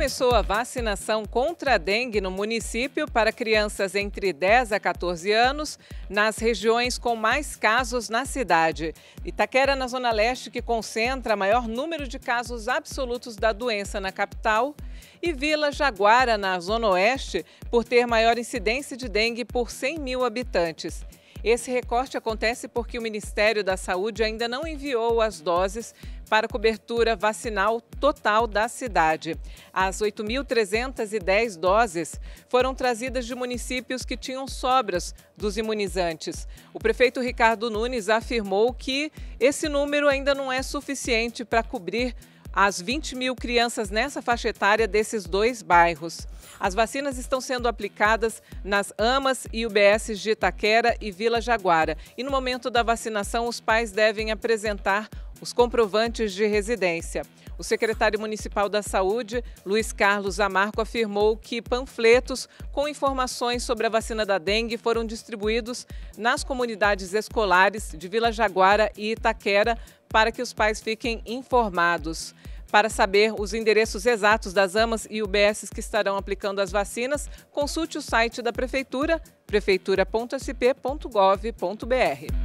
começou a vacinação contra a dengue no município para crianças entre 10 a 14 anos, nas regiões com mais casos na cidade. Itaquera, na Zona Leste, que concentra maior número de casos absolutos da doença na capital, e Vila Jaguara, na Zona Oeste, por ter maior incidência de dengue por 100 mil habitantes. Esse recorte acontece porque o Ministério da Saúde ainda não enviou as doses para cobertura vacinal total da cidade. As 8.310 doses foram trazidas de municípios que tinham sobras dos imunizantes. O prefeito Ricardo Nunes afirmou que esse número ainda não é suficiente para cobrir as 20 mil crianças nessa faixa etária desses dois bairros. As vacinas estão sendo aplicadas nas AMAs e UBSs de Itaquera e Vila Jaguara. E no momento da vacinação, os pais devem apresentar os comprovantes de residência. O secretário municipal da Saúde, Luiz Carlos Amarco, afirmou que panfletos com informações sobre a vacina da dengue foram distribuídos nas comunidades escolares de Vila Jaguara e Itaquera para que os pais fiquem informados. Para saber os endereços exatos das AMAs e UBSs que estarão aplicando as vacinas, consulte o site da Prefeitura, prefeitura.sp.gov.br.